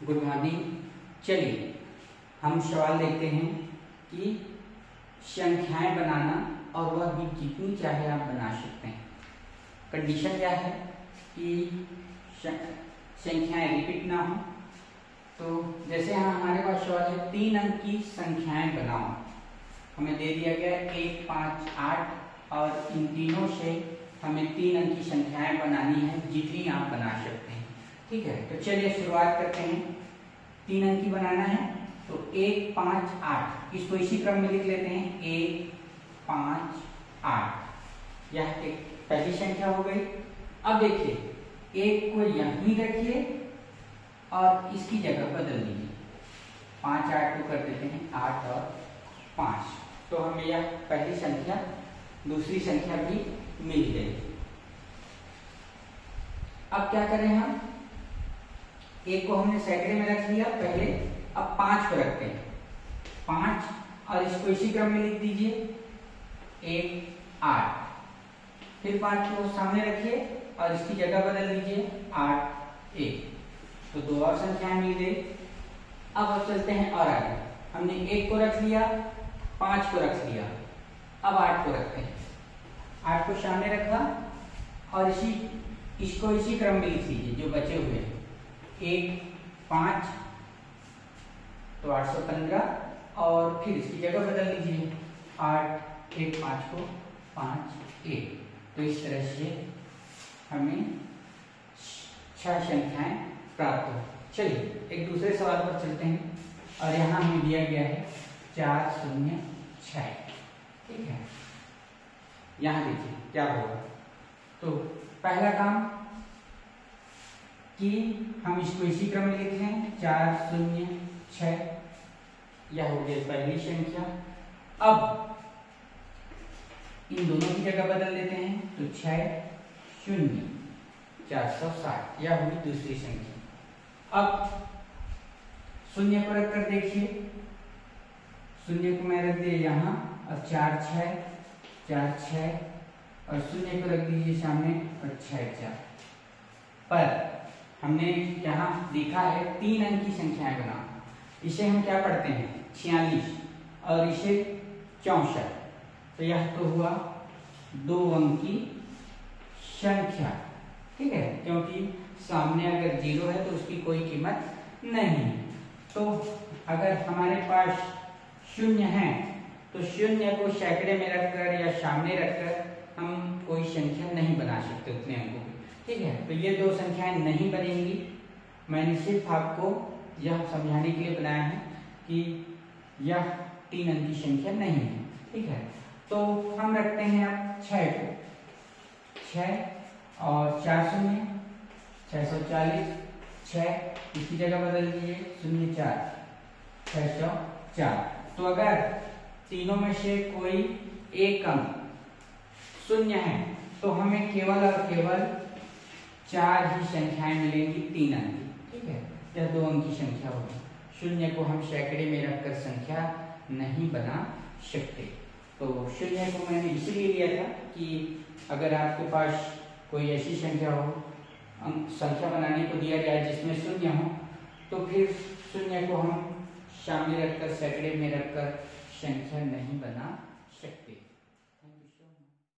Good morning. चलिए हम सवाल देखते हैं कि संख्याएं बनाना और वह भी जितनी चाहे आप बना सकते हैं। कंडीशन क्या है कि संख्याएं रिपीट ना हो। तो जैसे यहाँ हमारे पास सवाल है 3 अंक की संख्याएं बनाओ। हमें दे दिया गया 1, 5, 8 और इन तीनों से हमें 3 अंक की संख्याएं बनानी है, जितनी आप बना सकते हैं। ठीक है, तो चलिए शुरुआत करते हैं। 3 अंक की बनाना है तो 1, 5, 8 इसको इसी क्रम में लिख लेते हैं। 1, 5, 8 यह एक पहली संख्या हो गई। अब देखिए 1 को यहीं रखिए और इसकी जगह बदल दीजिए। 5, 8 को कर देते हैं 8 और 5, तो हमें यह पहली संख्या दूसरी संख्या भी मिल गई। अब क्या करें हम, 1 को हमने सैकड़े में रख लिया पहले, अब 5 को रखते हैं। 5 और इसको इसी क्रम में लिख दीजिए 1, 8, फिर 5 को सामने रखिए और इसकी जगह बदल दीजिए 8, 1, तो 2 और संख्याएं मिल गई। अब चलते हैं और आगे। हमने 1 को रख लिया, 5 को रख लिया, अब 8 को रखते हैं। 8 को सामने रखा और इसको इसी क्रम में लिख लीजिए जो बचे हुए हैं। 1, 5 तो 815 और फिर इसकी जगह बदल लीजिए 8, 1, 5 को 5, 1, तो इस तरह से हमें 6 संख्याएं प्राप्त हो। चलिए एक दूसरे सवाल पर चलते हैं और यहाँ हमें दिया गया है 4, 0, 6। ठीक है, यहाँ देखिए क्या होगा। तो पहला काम कि हम इसको इसी क्रम में लिख लें 4, 0, 6, यह हो गई पहली संख्या। अब इन दोनों की जगह बदल देते हैं तो 6, 0, 460 यह हुई दूसरी संख्या। अब 0 को रख कर देखिए, 0 को मैं रख दिया यहाँ और 4, 6, 4, 6 और 0 को रख दीजिए सामने और 6, 4। पर हमने यहाँ देखा है 3 अंक की संख्याएं बना, इसे हम क्या पढ़ते हैं 46 और इसे 64, तो यह तो हुआ 2 अंक की संख्या। ठीक है, क्योंकि सामने अगर 0 है तो उसकी कोई कीमत नहीं है। तो अगर हमारे पास 0 है तो 0 को सैकड़े में रखकर या सामने रखकर हम कोई संख्या नहीं बना सकते उतने अंकों की। ठीक है, तो ये 2 संख्याएं नहीं बनेंगी। मैंने सिर्फ आपको यह समझाने के लिए बनाया है कि यह 3 अंक की संख्या नहीं है। ठीक है, तो हम रखते हैं अब 6 को, 6 और 4 0, 640, 6 इसकी जगह बदल दीजिए 0, 4, 604। तो अगर तीनों में से कोई एक अंक 0 है तो हमें केवल और केवल 4 ही संख्याएं मिलेंगी 3 अंक की। ठीक है, यह 2 अंक की संख्या होगी। 0 को हम सैकड़े में रखकर संख्या नहीं बना सकते। तो 0 को मैंने इसीलिए लिया था कि अगर आपके पास कोई ऐसी संख्या हो, संख्या बनाने को दिया जाए जिसमें 0 हो, तो फिर 0 को हम सामने रखकर सैकड़े में रखकर संख्या नहीं बना सकते।